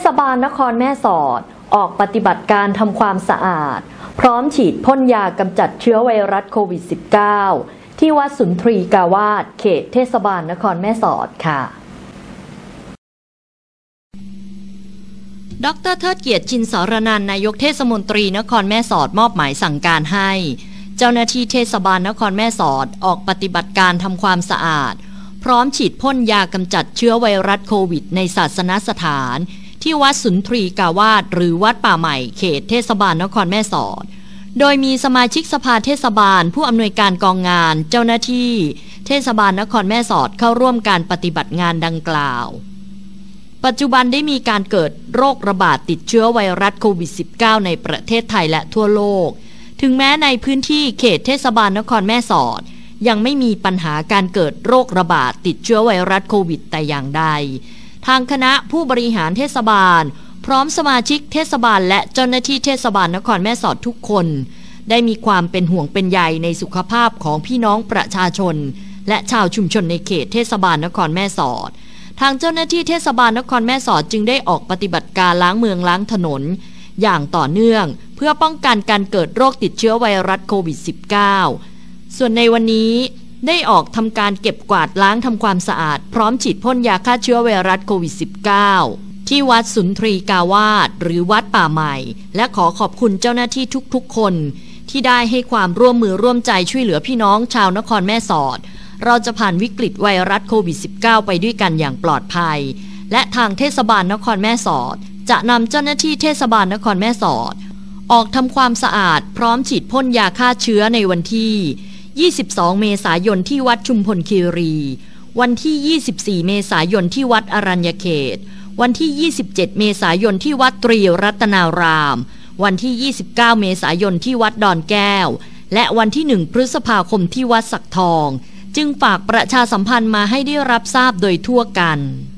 ศบาลนครแม่สอดออกปฏิบัติการทำความสะอาดพร้อมฉีดพ่นยากำจัดเชื้อไวรัสโควิด -19 ที่วัดสุนทรีกาวาสเขตเทศบาลนครแม่สอดค่ะดร.เทิดเกียรติชินสรนันท์นายกเทศมนตรีนครแม่สอดมอบหมายสั่งการให้เจ้าหน้าที่เทศบาลนครแม่สอดออกปฏิบัติการทำความสะอาดพร้อมฉีดพ่นยากำจัดเชื้อไวรัสโควิดในศาสนสถานที่วัดสุนทรีกาวาสหรือวัดป่าใหม่เขตเทศบาลนครแม่สอดโดยมีสมาชิกสภาเทศบาลผู้อำนวยการกองงานเจ้าหน้าที่เทศบาลนครแม่สอดเข้าร่วมการปฏิบัติงานดังกล่าวปัจจุบันได้มีการเกิดโรคระบาดติดเชื้อไวรัสโควิด -19 ในประเทศไทยและทั่วโลกถึงแม้ในพื้นที่เขตเทศบาลนครแม่สอดยังไม่มีปัญหาการเกิดโรคระบาดติดเชื้อไวรัสโควิดแต่อย่างใดทางคณะผู้บริหารเทศบาลพร้อมสมาชิกเทศบาลและเจ้าหน้าที่เทศบาลนครแม่สอดทุกคนได้มีความเป็นห่วงเป็นใยในสุขภาพของพี่น้องประชาชนและชาวชุมชนในเขตเทศบาลนครแม่สอดทางเจ้าหน้าที่เทศบาลนครแม่สอดจึงได้ออกปฏิบัติการล้างเมืองล้างถนนอย่างต่อเนื่องเพื่อป้องกันการเกิดโรคติดเชื้อไวรัสโควิด -19 ส่วนในวันนี้ได้ออกทำการเก็บกวาดล้างทำความสะอาดพร้อมฉีดพ่นยาฆ่าเชื้อไวรัสโควิด -19 ที่วัดสุนทรีกาวาสหรือวัดป่าใหม่และขอขอบคุณเจ้าหน้าที่ทุกๆคนที่ได้ให้ความร่วมมือร่วมใจช่วยเหลือพี่น้องชาวนครแม่สอดเราจะผ่านวิกฤตไวรัสโควิด -19 ไปด้วยกันอย่างปลอดภัยและทางเทศบาลนครแม่สอดจะนำเจ้าหน้าที่เทศบาลนครแม่สอดออกทำความสะอาดพร้อมฉีดพ่นยาฆ่าเชื้อในวันที่22 เมษายนที่วัดชุมพลคีรีวันที่24 เมษายนที่วัดอรัญญเขตวันที่27 เมษายนที่วัดตรีรัตนารามวันที่29 เมษายนที่วัดดอนแก้วและวันที่1 พฤษภาคมที่วัดสักทองจึงฝากประชาสัมพันธ์มาให้ได้รับทราบโดยทั่วกัน